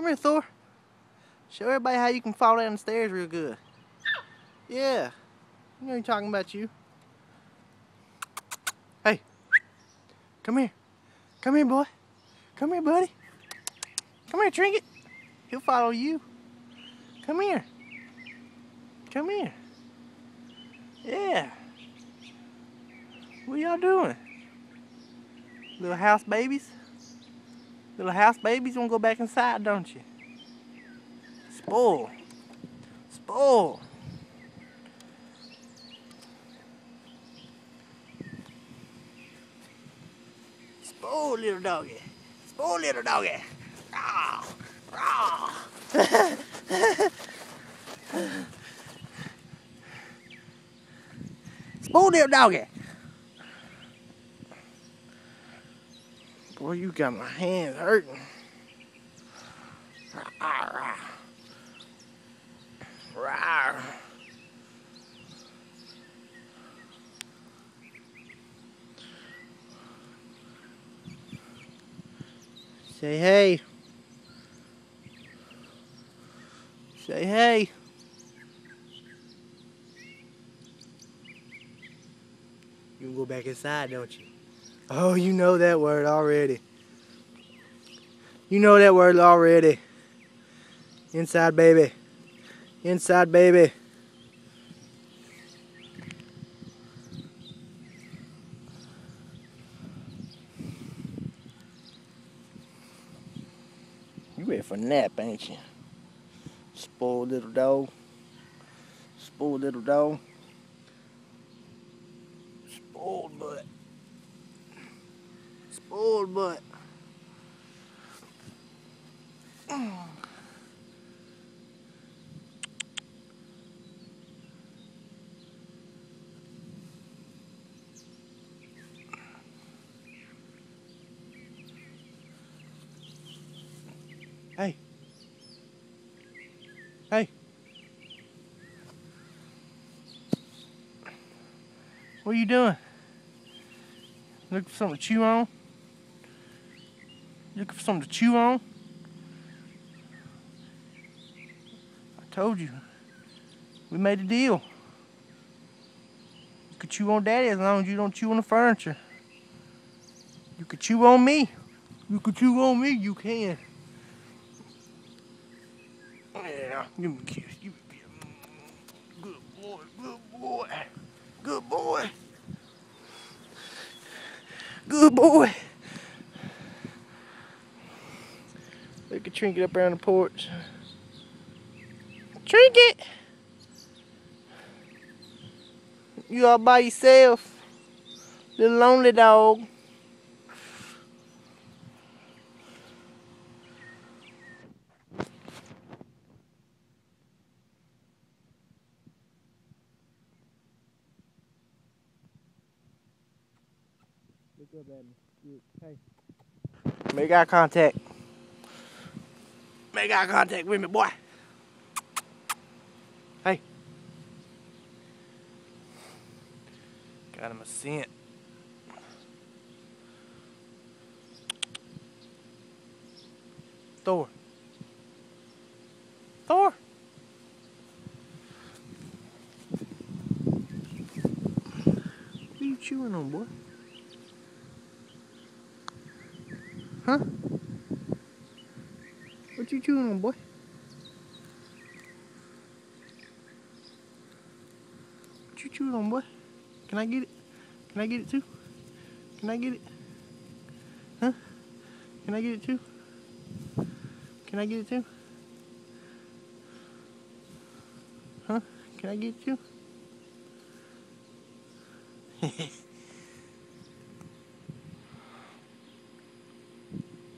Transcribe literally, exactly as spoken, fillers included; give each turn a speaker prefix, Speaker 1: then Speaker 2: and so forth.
Speaker 1: Come here, Thor. Show everybody how you can fall down the stairs real good. Yeah. You know he's talking about you. Hey. Come here. Come here, boy. Come here, buddy. Come here, Trinket. He'll follow you. Come here. Come here. Yeah. What y'all doing? Little house babies? Little house babies wanna go back inside, don't you? Spoil. Spoil. Spoil, little doggy. Spoil, little doggy. Raw. Raw. Spoil, little doggy. Boy, you got my hands hurting. Rawr. Rawr. Say hey. Say hey. You can go back inside, don't you? Oh, you know that word already. You know that word already. Inside, baby. Inside, baby. You ready for a nap, ain't you? Spoiled little dog. Spoiled little dog. Spoiled butt. Spoiled butt. Hey. Hey. What are you doing? Looking for something to chew on? Looking for something to chew on? I told you. We made a deal. You could chew on Daddy as long as you don't chew on the furniture. You could chew on me. You could chew on me, you can. Yeah, give me a kiss. Give me a kiss. Good boy, good boy. Good boy. Good boy. Look at Trinket up there on the porch. Trinket! You all by yourself. Little lonely dog. Look up at me. Hey. Make eye contact. Make eye contact with me, boy. Hey. Got him a scent. Thor. Thor. What are you chewing on, boy? Huh? What you chewing on, boy? What you chewing on, boy? Can I get it? Can I get it too? Can I get it? Huh? Can I get it too? Can I get it too? Huh? Can I get it too?